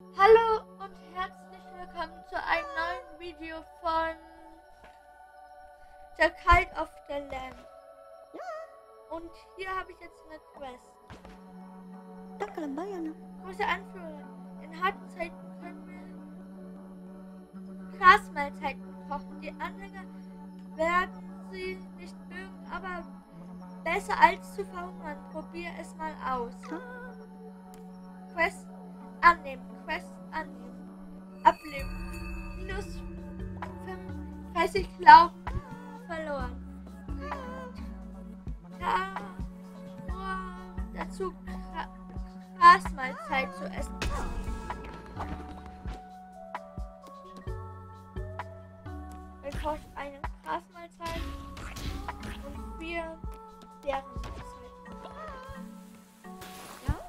Hallo und herzlich willkommen zu einem neuen Video von The Cult of the Lamb. Und hier habe ich jetzt eine Quest. Große Anführer. In harten Zeiten können wir Grasmahlzeiten kochen. Die Anhänger werden sie nicht mögen, aber besser als zu verhungern. Probier es mal aus. Quest annehmen. Quest annehmen. Ableben. Minus 35 Glauben verloren. Dazu Grasmahlzeit zu essen. Wir kochen eine Grasmahlzeit und 4 Bärenmahlzeiten. Ja?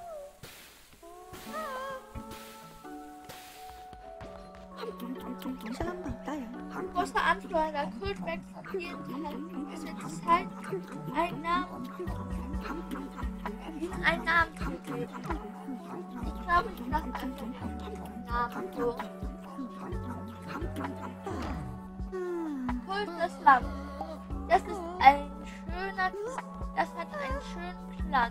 Großer Anführer, der Kult wächst jeden Tag. Es wird Zeit, einen Namen zu geben. Ich glaube, ich lasse einfach einen Namen so. Kult des Lamms. Das ist das hat einen schönen Klang.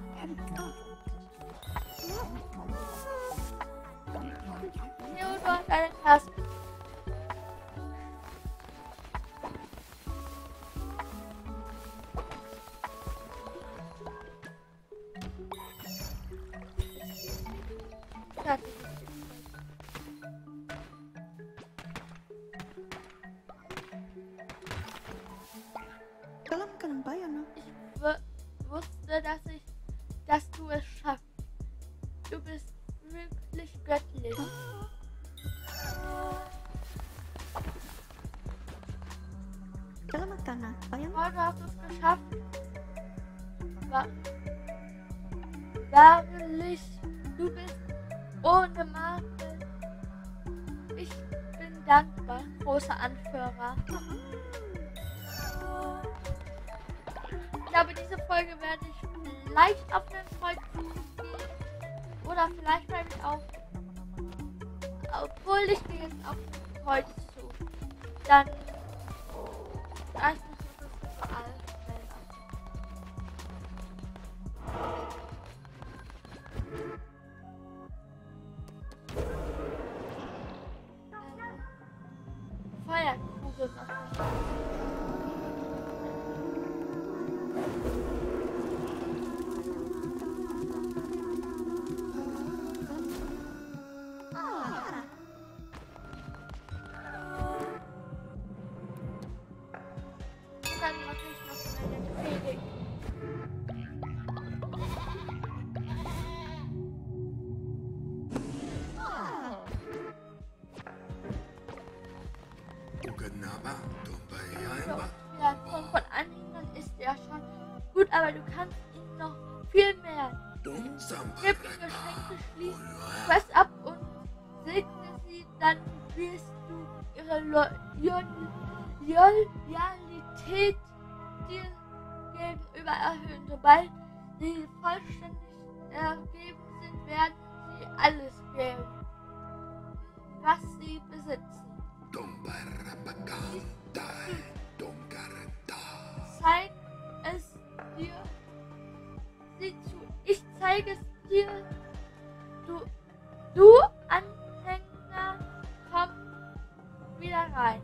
Theodor, deine Tasse. Ich wusste, dass du es schaffst. Du bist wirklich göttlich. Oh, du hast es geschafft. Wahrlich, du bist ohne Makel. Ich bin dankbar, großer Anführer. Ich glaube, diese Folge werde ich vielleicht auf den Kreuzzug gehen. Oder vielleicht bleibe ich auch. Obwohl ich gehe jetzt auf den Kreuzzug. Dann. Ja, ich muss das überall melden. Feuerkugel noch nicht. Dann mache ich noch eine Predigt. Ja, von Anhängern ist er schon gut, aber du kannst ihm noch viel mehr. Gib ihm Geschenke, schließ Quest ab und segne sie, dann wirst du ihre Loyalität dir gegenüber erhöhen. Sobald sie vollständig ergeben sind, werden sie alles geben, was sie besitzen. Zeig es dir. Sieh zu. Ich zeige es dir. Du Anhänger, komm wieder rein.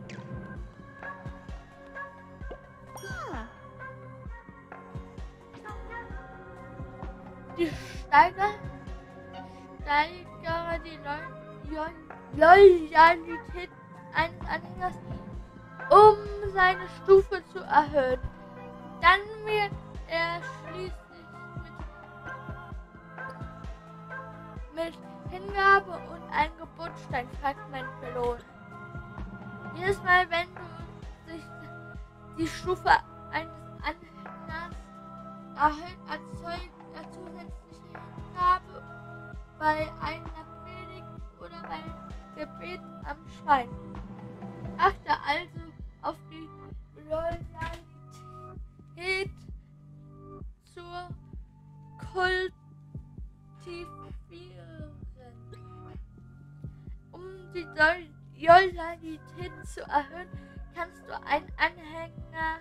Die steigere die Loyalität eines Anhängers, um seine Stufe zu erhöhen. Dann wird er schließlich mit Hingabe und ein Geburtssteinfragment belohnt. Jedes Mal, wenn du sich die Stufe eines Anhängers erhöht, erzeugt er zusätzliche Hingabe bei einer Predigt oder beim Gebet am Schrein. Achte also auf die Loyalität zur Kultivieren. die Loyalität zu erhöhen, kannst du einen Anhänger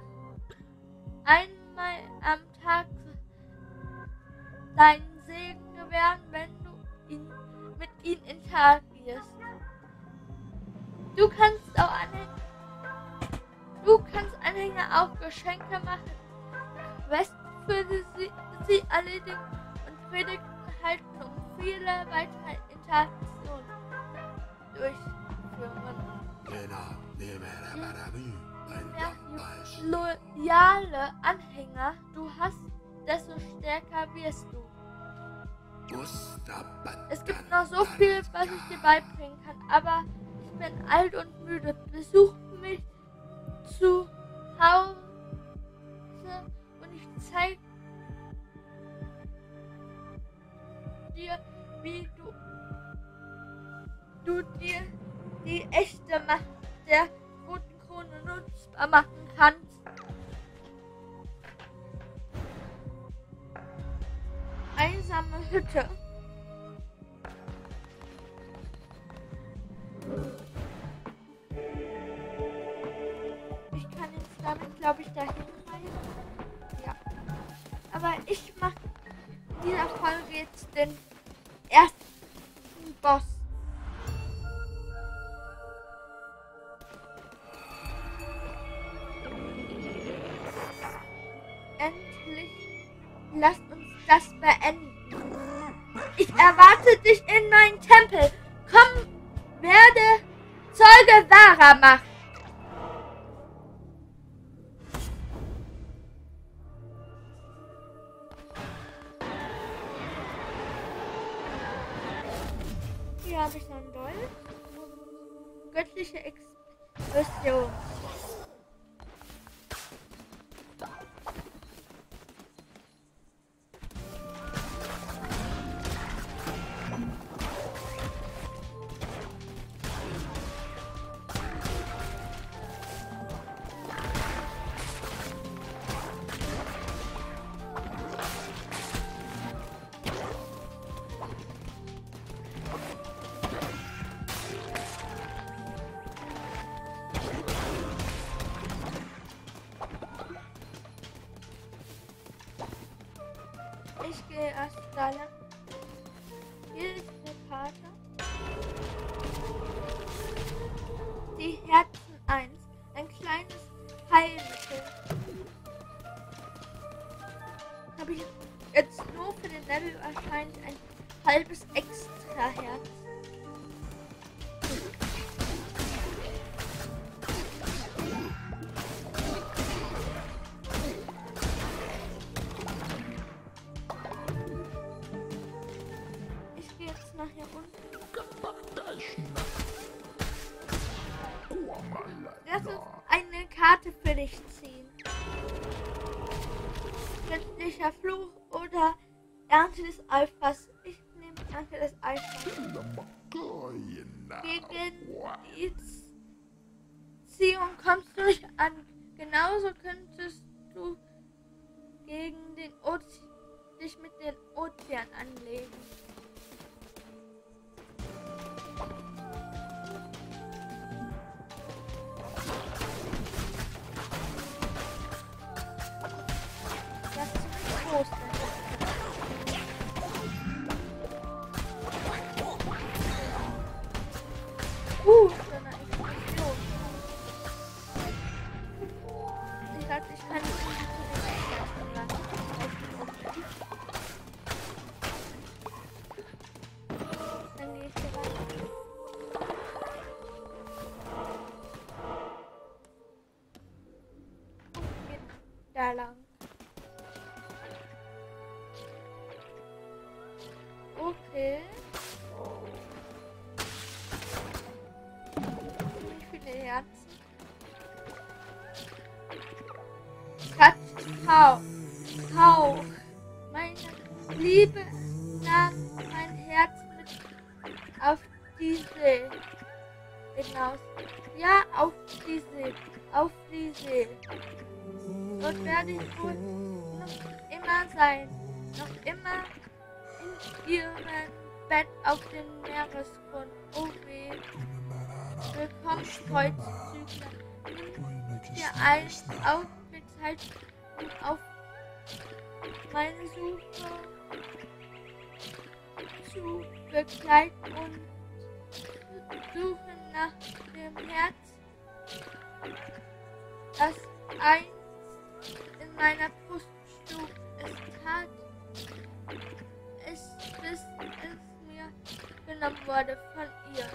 einmal am Tag deinen Segen gewähren, wenn du mit ihm interagierst. Du kannst Anhänger auch Geschenke machen, Quests für sie erledigen und Predigten halten, um viele weitere Interaktionen durchführen. Je mehr loyale Anhänger du hast, desto stärker wirst du. Es gibt noch so viel, was ich dir beibringen kann, aber ich bin alt und müde. Besuch mich zu Hause und ich zeige dir, wie du dir die echte Macht der roten Krone nutzbar machen kannst. Einsame Hütte. Ich kann jetzt damit, glaube ich, dahin reisen. Ja. Aber ich mache in dieser Folge jetzt den ersten Boss. Endlich. Lasst uns das beenden. Ich erwarte dich in meinen Tempel. Komm, werde Zeuge wahrer Macht. Hier habe ich noch einen Dolch. Göttliche Explosion. Ich gehe erst da lang. Hier ist eine Karte. Die Herzen 1. Ein kleines Heilmittel. Habe ich jetzt nur für den Level wahrscheinlich ein halbes extra Herz. Nach hier unten. Lass uns eine Karte für dich ziehen. Göttlicher Fluch oder Ernte des Alphas. Ich nehme Ernte des Alphas. Gegen die Ziehung kommst du nicht an. Genauso könntest du gegen den dich mit dem Ozean anlegen. So eine Explosion. Ich dachte, ich kann nicht dann gehe ich hier weiter. Da lang. Okay. Wie viele Herzen? Hauch. Meine Liebe nahm mein Herz mit auf die See hinaus. Ja, auf die See. Dort werde ich wohl noch immer sein. Noch immer in ihrem Bett auf dem Meeresgrund. Oh weh. geht. Willkommen, Kreuzzügler. Nimm dir einen Augenblick Zeit, um auf meine Suche zu begleiten und suche nach dem Herz, das einst in meiner Brust schlug. Es tat es, bis es mir genommen wurde von ihr.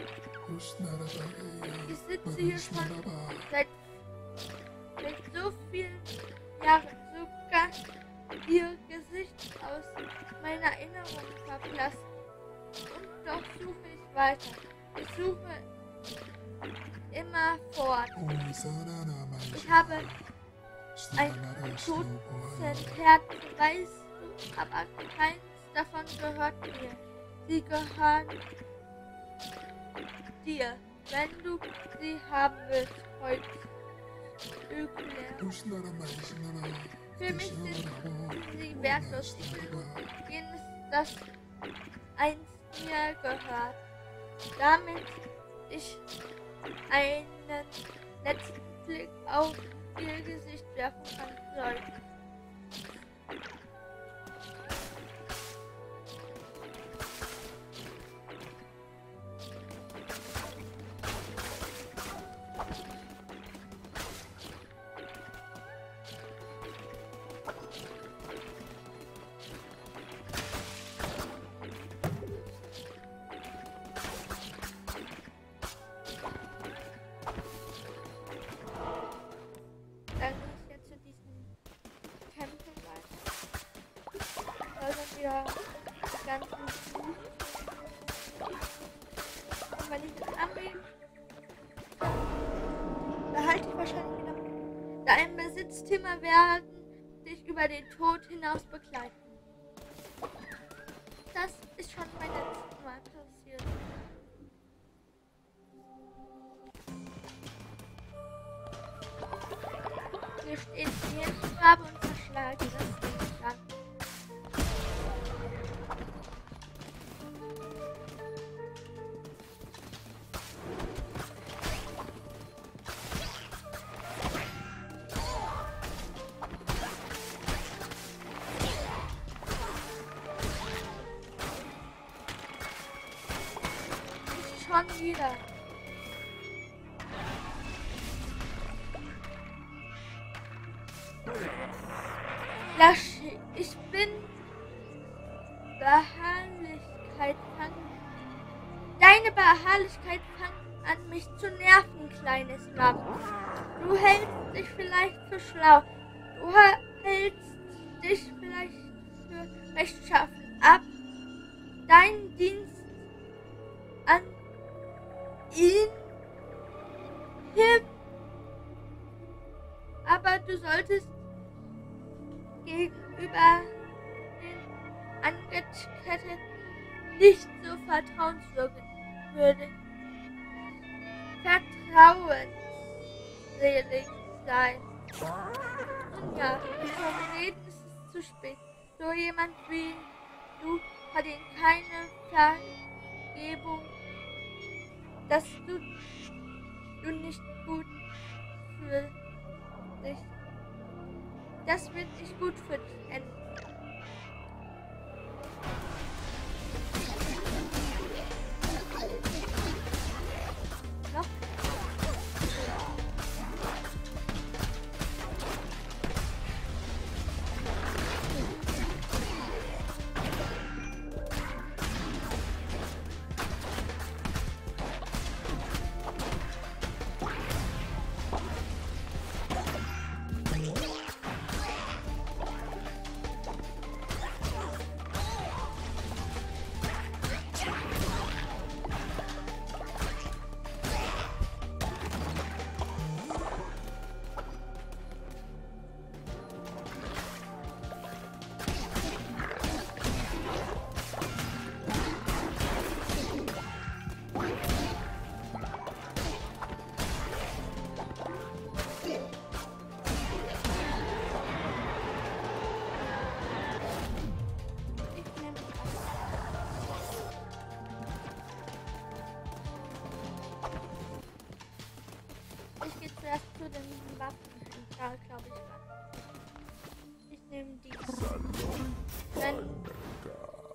Ich sitze hier schon seit so vielen Jahren, sogar ihr Gesicht aus meiner Erinnerung verblasst. Und doch suche ich weiter. Ich suche immer fort. Ich habe ein Dutzend Herzen, weißt du, aber keins davon gehört mir. Sie gehören dir, wenn du sie haben willst, heute. Für mich sind sie wertlos. Ich will jenes, das einst mir gehört, damit ich einen letzten Blick auf ihr Gesicht werfen kann soll. Ja, ganz gut. Und wenn ich das anlege, dann behalte ich wahrscheinlich wieder dein Besitzthema werden dich über den Tod hinaus begleiten. Das ist schon beim letzten Mal passiert. Hier steht die Farbe und verschlagen das nicht an. Schon wieder. Lasche, ich bin Beharrlichkeit fangen. Deine Beharrlichkeit fängt an, mich zu nerven, kleines Lamm. Du hältst dich vielleicht für schlau. Du hältst dich vielleicht für rechtschaffen ab. Dein Dienst an ihn hilft. Aber du solltest gegenüber den Angeketteten nicht so vertrauenswürdig, vertrauensselig sein. Und ja, bevor wir reden, ist es zu spät. So jemand wie du verdient keine Vergebung, dass du nicht gut für dich. Das wird nicht gut für dich enden. Noch?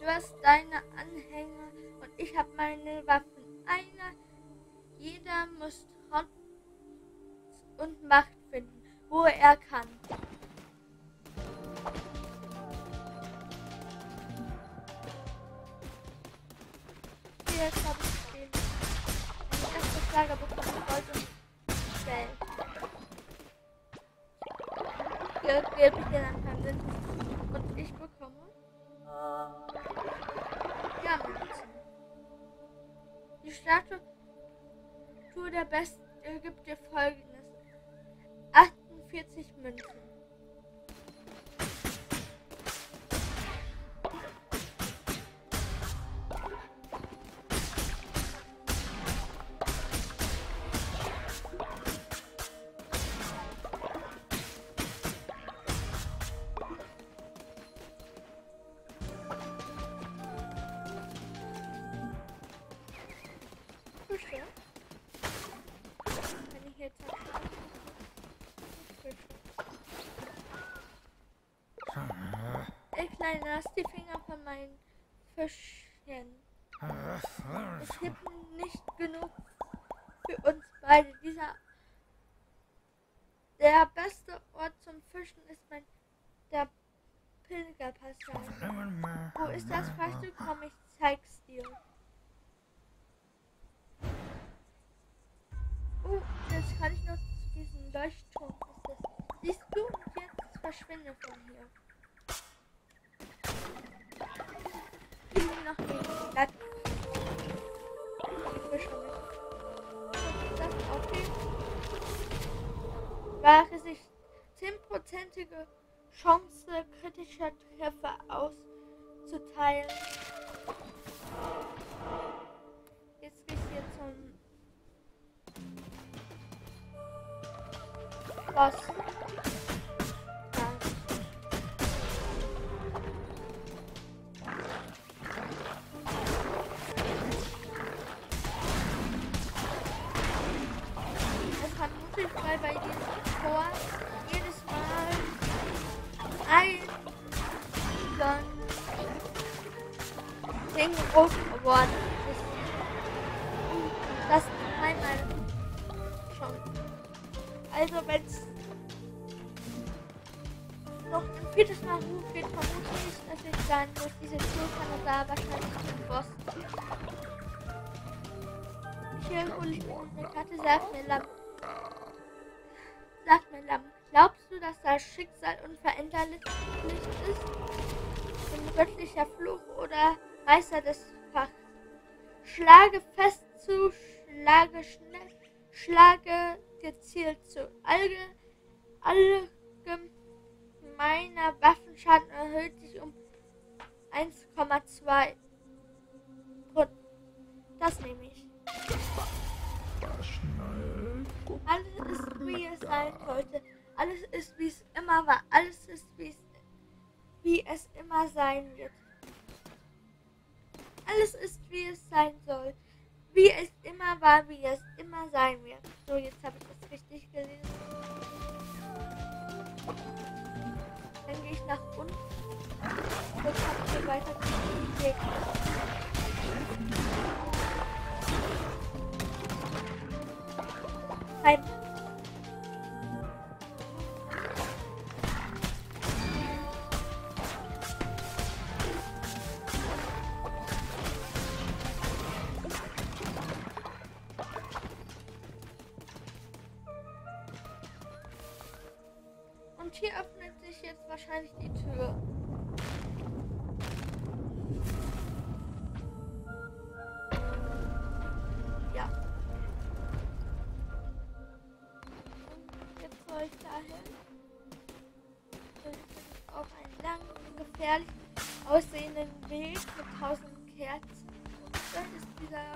Du hast deine Anhänger und ich habe meine Waffen. Jeder muss Trotz und Macht finden, wo er kann. Jetzt habe ich den ersten Lager bekommen heute Geld. Hier gebe ich dir dann Wind und ich bekomme Münzen. Die Statue der Besten gibt dir folgendes: 48 Münzen. Ey Kleine, lass die Finger von meinen Fischchen. Es gibt nicht genug für uns beide. Der beste Ort zum Fischen ist der Pilgerpassage. Wo ist das? Fragst du? Komm, ich zeig's dir. Oh, jetzt kann ich noch zu diesem Leuchtturm. Siehst du? Und jetzt verschwinde von hier. Ich will noch nicht. Blatt. Die Fische mit. Das okay. Wahre sich 10%ige Chance, kritischer Treffer auszuteilen. Jetzt geht's hier zum Boss. Weil bei diesem Tor jedes Mal so ein Ding rot geworden ist. Das einmal schon. Also wenn es noch ein viertes Mal hoch geht, vermute ich, dass ich dann durch diese Tour-Kanada wahrscheinlich den Boss. Hier hole ich mir eine Karte, sagt mir Lamm, glaubst du, dass das Schicksal unveränderlich ist? Ein göttlicher Fluch oder Meister des Fachs? Schlage fest zu, schlage schnell, schlage gezielt zu. Allgemeiner Waffenschaden erhöht sich um 1,2. Das nehme ich. Alles ist, wie es sein sollte. Alles ist, wie es immer war. Alles ist, wie es immer sein wird. Alles ist, wie es sein soll. Wie es immer war, wie es immer sein wird. So, jetzt habe ich das richtig gelesen. Dann gehe ich nach unten. Jetzt habe ich weiter zu Gegner. Heim. Und hier öffnet sich jetzt wahrscheinlich die Tür. Ja. Jetzt soll ich dahin. Auf einen langen, gefährlich aussehenden Weg mit 1000 Kerzen. Und das ist dieser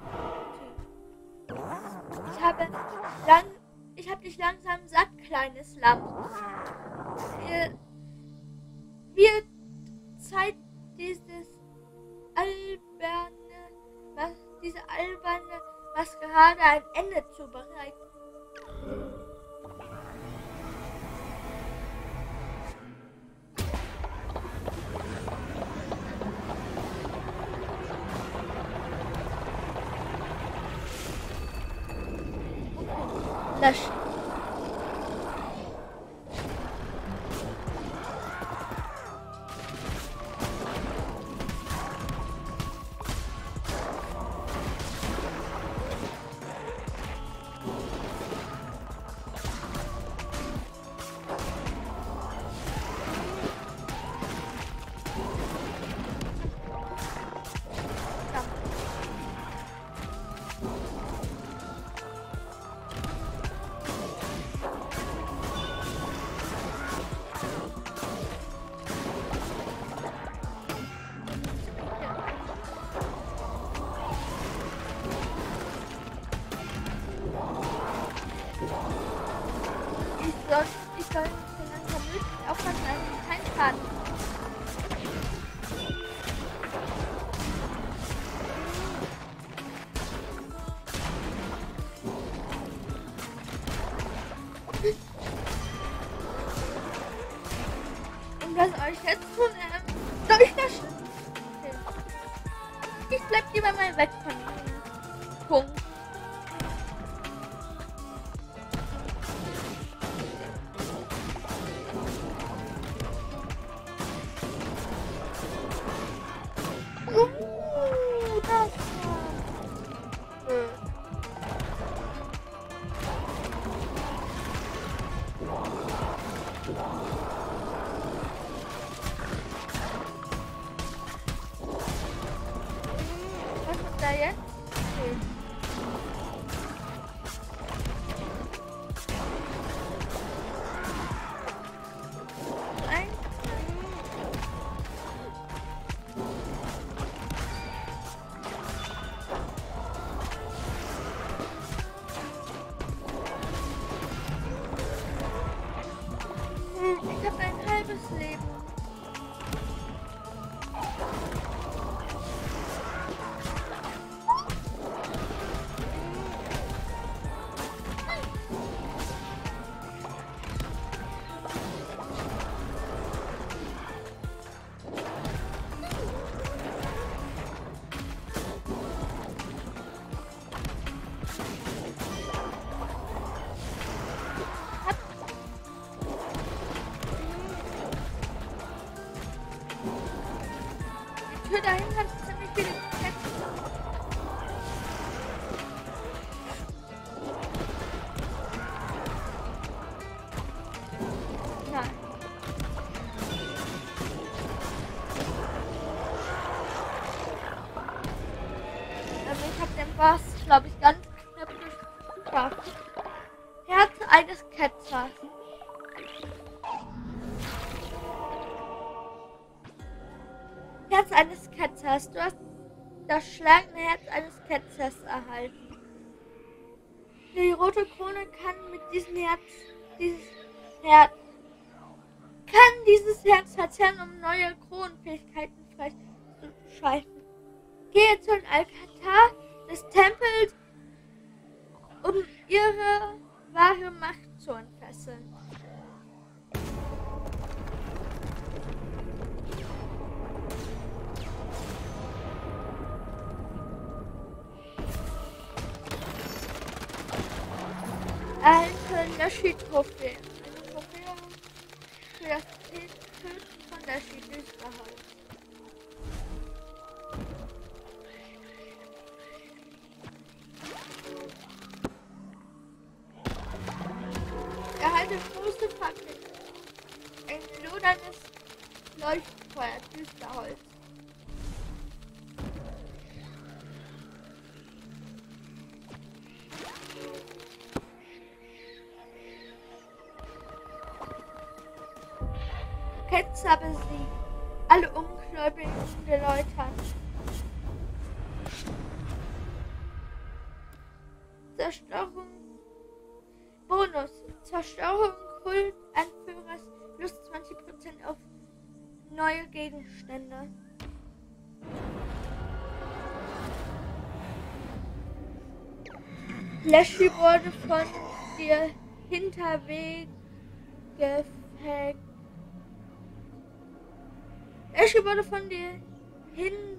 Typ. Ich habe dich langsam satt, kleines Lamm. Wird Zeit, diese alberne Maskerade ein Ende zu bereiten. löschen. Ich soll so langsam möglich aufpassen, dass ich keinen Schaden mache. Und was soll ich jetzt tun? Durchlöschen. Okay. Ich bleib lieber mal weg von diesem Punkt. Das war blöd. Was ist da jetzt? Okay. Ich habe ein halbes Leben. Die Tür dahin hat ziemlich viele Kätzchen. Nein. Also ich habe den Boss, glaube ich, ganz knapp geschafft. Herz eines Ketzers. Herz eines Ketzers. Du hast das schlagende Herz eines Ketzers erhalten. Die rote Krone kann mit diesem Herz dieses Herz verzehren, um neue Kronenfähigkeiten freizuschalten. Gehe zum Altar des Tempels, um ihre wahre Macht zu entfesseln. Alte Nashi-Trophäe. Eine Trophäe für das Töten von Nashi-Düsterholz. Erhalte große Fackel. Ein loderndes Leuchtfeuer, Düsterholz. Ketzer besiegt. Alle Ungläubigen geläutert. Zerstörung. Bonus. Zerstörung Kultanführers plus 20% auf neue Gegenstände. Lashy wurde von dir hinterweg gefegt. Lashy wurde von dir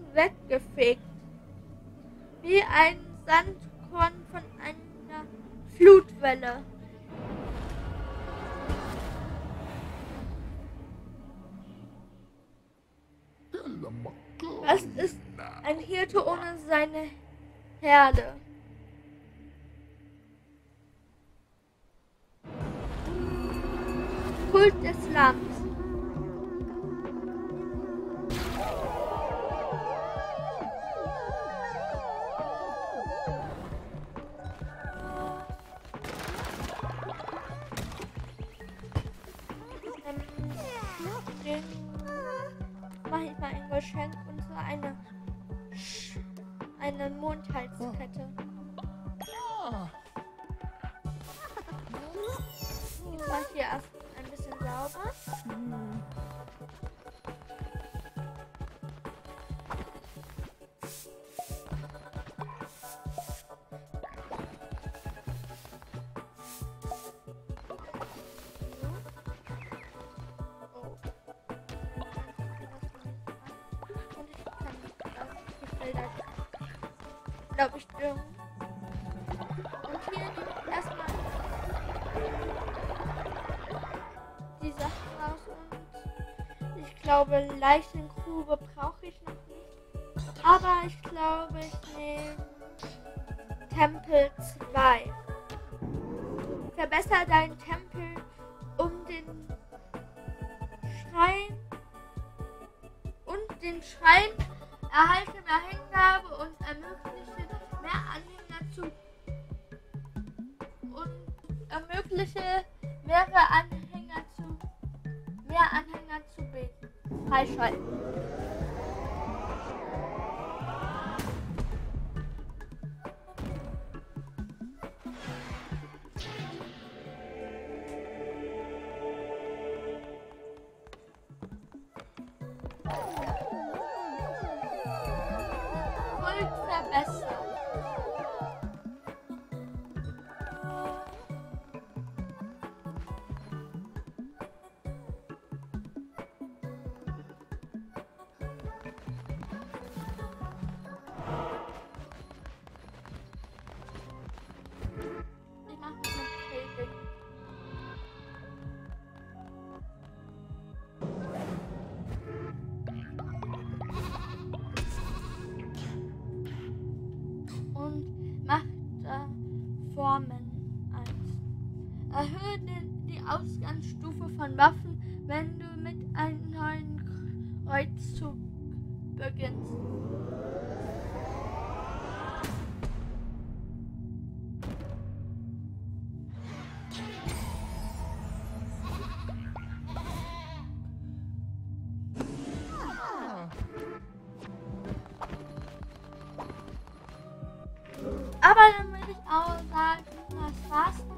hinweggefegt. Wie ein Sandkorn von einer Flutwelle. Was ist ein Hirte ohne seine Herde? Kult des Lamms. Den mache ich mal ein Geschenk und zwar eine Mondhalskette. Ich mache hier erst ein bisschen sauber. Glaube ich, düngen. Und hier nehme ich erstmal die Sachen raus und ich glaube, Leichengrube brauche ich noch nicht. Aber ich glaube, ich nehme Tempel 2. Verbessere deinen Tempel um den Schrein und den Schrein. Erhalte mehr Hingabe und ermögliche mehr Anhänger zu beten. Freischalten. Kult verbessern. Formen 1. Erhöhe die Ausgangsstufe von Waffen, wenn du mit einem neuen Kreuzzug beginnst. Aber dann würde ich auch sagen, das war's